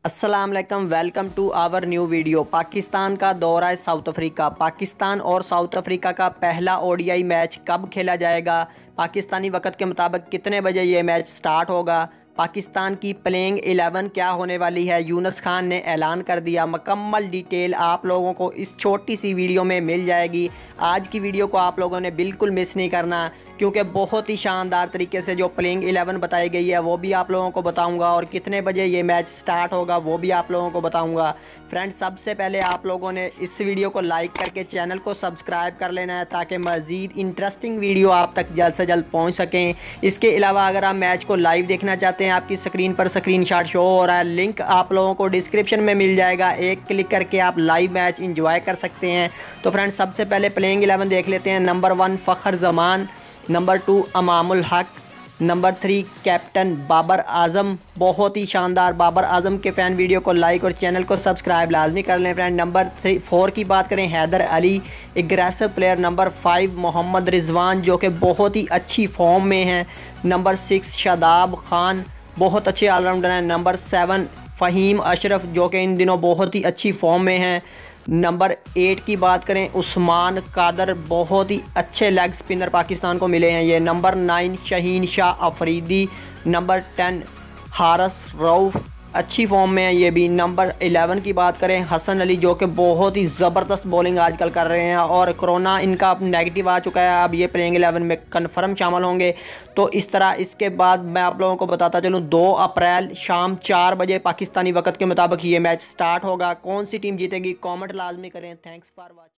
अस्सलाम वालेकुम, welcome to our new video. Pakistan का दौरा है साउथ अफ्रीका। पाकिस्तान और साउथ अफ्रीका का पहला ओडीआई मैच कब खेला जाएगा? पाकिस्तानी वक़्त के मुताबिक कितने बजे ये मैच स्टार्ट होगा? पाकिस्तान की प्लेइंग 11 क्या होने वाली है? यूनुस खान ने ऐलान कर दिया। मुकम्मल डिटेल आप लोगों को इस छोटी सी वीडियो में मिल जाएगी। आज की वीडियो को आप लोगों ने बिल्कुल मिस नहीं करना, क्योंकि बहुत ही शानदार तरीके से जो प्लेइंग 11 बताई गई है वो भी आप लोगों को बताऊंगा, और कितने बजे ये मैच स्टार्ट होगा वो भी आप लोगों को बताऊंगा। फ्रेंड्स, सबसे पहले आप लोगों ने इस वीडियो को लाइक करके चैनल को सब्सक्राइब कर लेना है, ताकि मज़ीद इंटरेस्टिंग वीडियो आप तक जल्द से जल्द पहुंच सकें। इसके अलावा अगर आप मैच को लाइव देखना चाहते हैं, आपकी स्क्रीन पर स्क्रीनशॉट शो हो रहा है, लिंक आप लोगों को डिस्क्रिप्शन में मिल जाएगा। एक क्लिक करके आप लाइव मैच इंजॉय कर सकते हैं। तो फ्रेंड्स, सबसे पहले प्लेइंग 11 देख लेते हैं। Number 1 Fakhar Zaman, number 2 Imamul Haq, number 3 captain Babar Azam. बहुत ही शानदार बाबर आजम के फ़ैन वीडियो को लाइक और चैनल को सब्सक्राइब लाजमी कर लें फ्रेंड। नंबर 4 की बात करें, Haider Ali, aggressive player. Number 5 Mohammad Rizwan, जो कि बहुत ही अच्छी फॉर्म में हैं। नंबर 6 शादाब खान, बहुत अच्छे ऑलराउंडर हैं। नंबर 7 फ़हीम अशरफ, जो कि इन दिनों बहुत ही अच्छी फॉर्म में हैं। नंबर 8 की बात करें, उस्मान कादर, बहुत ही अच्छे लेग स्पिनर पाकिस्तान को मिले हैं ये। नंबर 9 शहीन शाह अफरीदी। नंबर 10 हारिस रऊफ़, अच्छी फॉर्म में है ये भी। नंबर 11 की बात करें, हसन अली, जो कि बहुत ही ज़बरदस्त बॉलिंग आजकल कर रहे हैं, और कोरोना इनका अब नेगेटिव आ चुका है। अब ये प्लेइंग 11 में कन्फर्म शामिल होंगे। तो इस तरह इसके बाद मैं आप लोगों को बताता चलूँ, 2 अप्रैल शाम 4 बजे पाकिस्तानी वक़्त के मुताबिक ये मैच स्टार्ट होगा। कौन सी टीम जीतेगी, कॉमेंट लाजमी करें। Thanks for watching.